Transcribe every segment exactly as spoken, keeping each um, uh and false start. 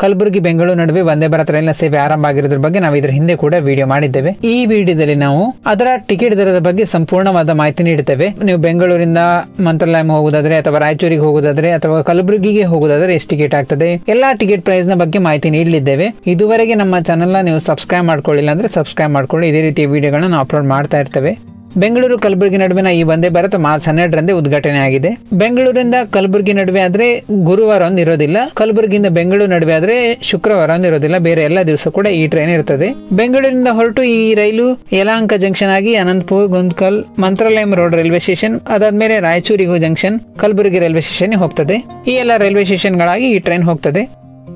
ಕಲಬುರಗಿ ಬೆಂಗಳೂರು ನಡುವೆ ವಂದೇ ಭಾರತ್ ರೈಲಿನ ಸೇವೆ ಆರಂಭ ಆಗಿರೋದ್ರ ಬಗ್ಗೆ ನಾವು ಇದರ ಹಿಂದೆ ಕೂಡ ವಿಡಿಯೋ ಮಾಡಿದ್ದೇವೆ. ಈ ವಿಡಿಯೋದಲ್ಲಿ ನಾವು ಅದರ ಟಿಕೆಟ್ ದರದ ಬಗ್ಗೆ ಸಂಪೂರ್ಣವಾದ ಮಾಹಿತಿ ನೀಡುತ್ತೇವೆ. ನೀವು ಬೆಂಗಳೂರಿಂದ ಮಂತ್ರಾಲಯ ಹೋಗುವುದಾದ್ರೆ ಅಥವಾ ರಾಯಚೂರಿಗೆ ಹೋಗುವುದಾದ್ರೆ ಅಥವಾ ಕಲಬುರಗಿಗೆ ಹೋಗುವುದಾದ್ರೆ ಎಷ್ಟು ಟಿಕೆಟ್ ಆಗ್ತದೆ, ಎಲ್ಲಾ ಟಿಕೆಟ್ ಪ್ರೈಸ್ ನ ಬಗ್ಗೆ ಮಾಹಿತಿ ನೀಡಲಿದ್ದೇವೆ. ಇದುವರೆಗೆ ನಮ್ಮ ಚಾನೆಲ್ ನ ನೀವು ಸಬ್ಸ್ಕ್ರೈಬ್ ಮಾಡ್ಕೊಳ್ಳಿಲ್ಲ ಅಂದ್ರೆ ಸಬ್ಸ್ಕ್ರೈಬ್ ಮಾಡ್ಕೊಳ್ಳಿ. ಇದೇ ರೀತಿಯ ವಿಡಿಯೋಗಳನ್ನ ನಾವು ಅಪ್ಲೋಡ್ ಮಾಡ್ತಾ ಇರ್ತೇವೆ. ಬೆಂಗಳೂರು ಕಲಬುರಗಿ ನಡುವಿನ ಈ ವಂದೇ ಭಾರತ್ ಮಾರ್ಚ್ ಹನ್ನೆರಡರಂದೇ ಉದ್ಘಾಟನೆ ಆಗಿದೆ. ಬೆಂಗಳೂರಿಂದ ಕಲಬುರಗಿ ನಡುವೆ ಆದ್ರೆ ಗುರುವಾರ ಒಂದು ಇರೋದಿಲ್ಲ, ಕಲಬುರಗಿಯಿಂದ ಬೆಂಗಳೂರು ನಡುವೆ ಆದ್ರೆ ಶುಕ್ರವಾರ ಒಂದು ಇರೋದಿಲ್ಲ, ಬೇರೆ ಎಲ್ಲ ದಿವಸ ಕೂಡ ಈ ಟ್ರೈನ್ ಇರ್ತದೆ. ಬೆಂಗಳೂರಿಂದ ಹೊರಟು ಈ ರೈಲು ಯಲಹಂಕ ಜಂಕ್ಷನ್ ಆಗಿ Anantapur, Guntakal, Mantralayam road railway station, ಅದಾದ್ಮೇಲೆ ರಾಯಚೂರಿಗೂ ಜಂಕ್ಷನ್, ಕಲಬುರಗಿ ರೈಲ್ವೆ ಸ್ಟೇಷನ್ ಹೋಗ್ತದೆ. ಈ ಎಲ್ಲ ರೈಲ್ವೆ ಸ್ಟೇಷನ್ ಗಳಾಗಿ ಈ ಟ್ರೈನ್ ಹೋಗ್ತದೆ.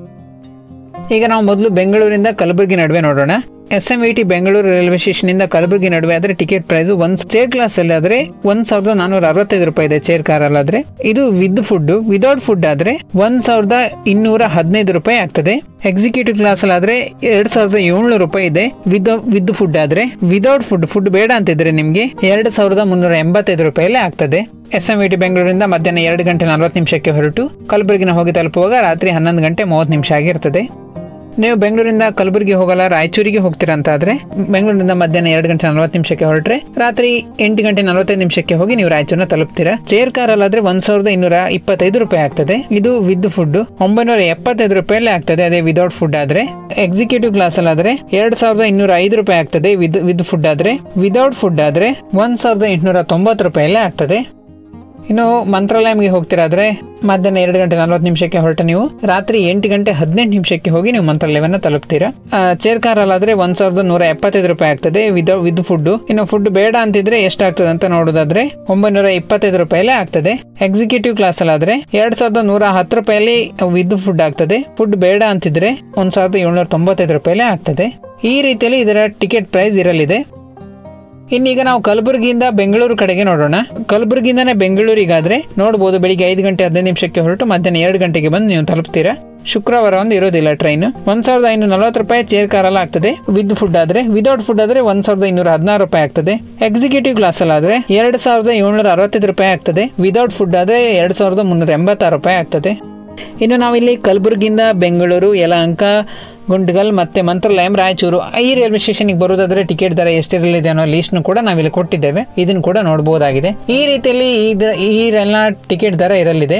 ಈಗ ನಾವು ಮೊದಲು ಬೆಂಗಳೂರಿಂದ ಕಲಬುರಗಿ ನಡುವೆ ನೋಡೋಣ. S M T Bengaluru railway station ಇಂದ ಕಲಬುರಗಿ ನಡುವೆ ಆದ್ರೆ ಟಿಕೆಟ್ ಪ್ರೈಸ್ ಒಂದ್ ಚೇರ್ ಕ್ಲಾಸ್ ಅಲ್ಲಿ ಆದ್ರೆ ಒಂದ್ ಸಾವಿರದ ನಾನೂರ ಅರವತ್ತೈದು ರೂಪಾಯಿ ಇದೆ. ಚೇರ್ ಕಾರ್ ಅಲ್ಲಾದ್ರೆ ಇದು ವಿತ್ ಫುಡ್, ವಿದೌಟ್ ಫುಡ್ ಆದ್ರೆ ಒಂದ್ ಸಾವಿರದ ಇನ್ನೂರ ಹದಿನೈದು ರೂಪಾಯಿ ಆಗ್ತದೆ. ಎಕ್ಸಿಕ್ಯೂಟಿವ್ ಕ್ಲಾಸ್ ಅಲ್ಲಿ ಆದ್ರೆ ಎರಡ್ ಸಾವಿರದ ಏಳ್ನೂರು ರೂಪಾಯಿ ಇದೆ ವಿತ್ ವಿತ್ ಫುಡ್ ಆದ್ರೆ. ವಿದೌಟ್ ಫುಡ್ ಫುಡ್ ಬೇಡ ಅಂತಿದ್ರೆ ನಿಮ್ಗೆ ಎರಡ್ ಸಾವಿರದ ಮುನ್ನೂರ ಎಂಬತ್ತೈದು ರೂಪಾಯಿಲೇ ಆಗ್ತದೆ. ಎಸ್ ಎಂ ಟಿ ಬೆಂಗಳೂರಿಂದ ಮಧ್ಯಾಹ್ನ ಎರಡು ಗಂಟೆ ನಲ್ವತ್ತು ನಿಮಿಷಕ್ಕೆ ಹೊರಟು ಕಲಬುರಗಿನ ಹೋಗಿ ತಲುಪುವಾಗ ರಾತ್ರಿ ಹನ್ನೊಂದು ಗಂಟೆ ಮೂವತ್ತು ನಿಮಿಷ ಆಗಿರ್ತದೆ. ನೀವು ಬೆಂಗಳೂರಿಂದ ಕಲಬುರಗಿ ಹೋಗಲ್ಲ, ರಾಯಚೂರಿಗೆ ಹೋಗ್ತೀರಾ ಅಂತ ಆದ್ರೆ ಬೆಂಗಳೂರಿನಿಂದ ಮಧ್ಯಾಹ್ನ ಎರಡು ಗಂಟೆ ನಲ್ವತ್ತು ನಿಮಿಷಕ್ಕೆ ಹೊರಟ್ರೆ ರಾತ್ರಿ ಎಂಟು ಗಂಟೆ ನಲವತ್ತೈದು ನಿಮಿಷಕ್ಕೆ ಹೋಗಿ ನೀವು ರಾಯಚೂರನ್ನ ತಲುಪ್ತೀರಾ. ಚೇರ್ ಕಾರ್ ಅಲ್ಲಾದ್ರೆ ಒಂದ್ ಸಾವಿರದ ಇನ್ನೂರ ಇಪ್ಪತ್ತೈದು ರೂಪಾಯಿ ಆಗ್ತದೆ. ಇದು ವಿತ್ ಫುಡ್ ಒಂಬೈನೂರ ಎಪ್ಪತ್ತೈದು ರೂಪಾಯಿಲೇ ಆಗ್ತದೆ, ಅದೇ ವಿದೌಟ್ ಫುಡ್ ಆದ್ರೆ. ಎಕ್ಸಿಕ್ಯೂಟಿವ್ ಕ್ಲಾಸ್ ಅಲ್ಲಾದ್ರೆ ಎರಡ್ ಸಾವಿರದ ಇನ್ನೂರ ಐದು ರೂಪಾಯಿ ಆಗ್ತದೆ ವಿತ್ ವಿತ್ ಫುಡ್ ಆದ್ರೆ. ವಿದೌಟ್ ಫುಡ್ ಆದ್ರೆ ಒಂದ್ ಸಾವಿರದ ಎಂಟುನೂರ ತೊಂಬತ್ತು ರೂಪಾಯಿಲೇ ಆಗ್ತದೆ. ಇನ್ನು ಮಂತ್ರಾಲಯಂಗೆ ಹೋಗ್ತಿರಾದ್ರೆ ಮಧ್ಯಾಹ್ನ ಎರಡು ಗಂಟೆ ನಲ್ವತ್ತು ನಿಮಿಷಕ್ಕೆ ಹೊರಟ ನೀವು ರಾತ್ರಿ ಎಂಟು ಗಂಟೆ ಹದಿನೆಂಟು ನಿಮಿಷಕ್ಕೆ ಹೋಗಿ ನೀವು ಮಂತ್ರಾಲಯವನ್ನ ತಲುಪ್ತೀರಾ. ಚೇರ್ ಕಾರ್ ಅಲ್ಲಾದ್ರೆ ಒಂದ್ ಸಾವಿರದ ನೂರ ಎಪ್ಪತ್ತೈದು ರೂಪಾಯಿ ಆಗ್ತದೆ ವಿತ್ ವಿತ್ ಫುಡ್. ಇನ್ನು ಫುಡ್ ಬೇಡ ಅಂತಿದ್ರೆ ಎಷ್ಟಾಗ್ತದೆ ಅಂತ ನೋಡೋದಾದ್ರೆ ಒಂಬೈನೂರ ಇಪ್ಪತ್ತೈದು ರೂಪಾಯಿಲೇ ಆಗ್ತದೆ. ಎಕ್ಸಿಕ್ಯೂಟಿವ್ ಕ್ಲಾಸ್ ಅಲ್ಲಾದ್ರೆ ಎರಡ್ ಸಾವಿರದ ನೂರ ಹತ್ತು ರೂಪಾಯಲ್ಲಿ ವಿತ್ ಫುಡ್ ಆಗ್ತದೆ. ಫುಡ್ ಬೇಡ ಅಂತಿದ್ರೆ ಒಂದ್ ಸಾವಿರದ ಏಳ್ನೂರ ತೊಂಬತ್ತೈದು ರೂಪಾಯಿಲೇ ಆಗ್ತದೆ. ಈ ರೀತಿಯಲ್ಲಿ ಇದರ ಟಿಕೆಟ್ ಪ್ರೈಸ್ ಇರಲಿದೆ. ಇನ್ನೀಗ ನಾವು ಕಲಬುರಗಿಯಿಂದ ಬೆಂಗಳೂರು ಕಡೆಗೆ ನೋಡೋಣ. ಕಲಬುರಗಿಯಿಂದಾನೆ ಬೆಂಗಳೂರಿಗಾದ್ರೆ ನೋಡಬಹುದು ಬೆಳಿಗ್ಗೆ ಐದು ಗಂಟೆ ಹದಿನೈದು ನಿಮಿಷಕ್ಕೆ ಹೊರಟು ಮಧ್ಯಾಹ್ನ ಎರಡು ಗಂಟೆಗೆ ಬಂದು ನೀವು ತಲುಪ್ತೀರಾ. ಶುಕ್ರವಾರ ಒಂದು ಇರೋದಿಲ್ಲ ಟ್ರೈನ್. ಒಂದ್ ಸಾವಿರದ ಐನೂರ ನಲವತ್ತು ರೂಪಾಯಿ ಚೇರ್ ಕಾರ್ ಅಲ್ಲಿ ಆಗ್ತದೆ ವಿತ್ ಫುಡ್ ಆದ್ರೆ. ವಿದೌಟ್ ಫುಡ್ ಆದ್ರೆ ಒಂದ್ ಸಾವಿರದ ಇನ್ನೂರ ಹದಿನಾರು ರೂಪಾಯಿ ಆಗ್ತದೆ. ಎಕ್ಸಿಕ್ಯೂಟಿವ್ ಕ್ಲಾಸ್ ಅಲ್ಲಿ ಆದ್ರೆ ಎರಡ್ ಸಾವಿರದ ಏಳ್ನೂರ ಅರವತ್ತೈದು ರೂಪಾಯಿ ಆಗ್ತದೆ. ವಿದೌಟ್ ಫುಡ್ ಆದ್ರೆ ಎರಡ್ ಸಾವಿರದ ಮುನ್ನೂರ ಎಂಬತ್ತಾರು ರೂಪಾಯಿ ಆಗ್ತದೆ. ಇನ್ನು ನಾವಿಲ್ಲಿ ಕಲಬುರಗಿಯಿಂದ ಬೆಂಗಳೂರು, ಯಲಹಂಕ, ಗುಂಟ್ಕಲ್ ಮತ್ತೆ ಮಂತ್ರಾಲಯಂ, ರಾಯಚೂರು ಈ ರೈಲ್ವೆ ಸ್ಟೇಷನ್ ಬರೋದಾದ್ರೆ ಟಿಕೆಟ್ ದರ ಎಷ್ಟಿರಲಿದೆ ಅನ್ನೋ ಲಿಸ್ಟ್ ಕೂಡ ನಾವಿಲ್ಲಿ ಕೊಟ್ಟಿದ್ದೇವೆ. ಇದನ್ನು ಕೂಡ ನೋಡಬಹುದಾಗಿದೆ. ಈ ರೀತಿಯಲ್ಲಿ ಈ ರೈಲ್ನ ಟಿಕೆಟ್ ದರ ಇರಲಿದೆ.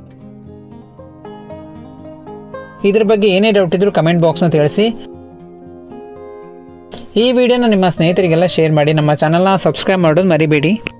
ಇದ್ರ ಬಗ್ಗೆ ಏನೇ ಡೌಟ್ ಇದ್ರು ಕಮೆಂಟ್ ಬಾಕ್ಸ್ ಅಂತ ತಿಳಿಸಿ. ಈ ವಿಡಿಯೋನ ನಿಮ್ಮ ಸ್ನೇಹಿತರಿಗೆಲ್ಲ ಶೇರ್ ಮಾಡಿ. ನಮ್ಮ ಚಾನಲ್ನ ಸಬ್ಸ್ಕ್ರೈಬ್ ಮಾಡೋದು ಮರಿಬೇಡಿ.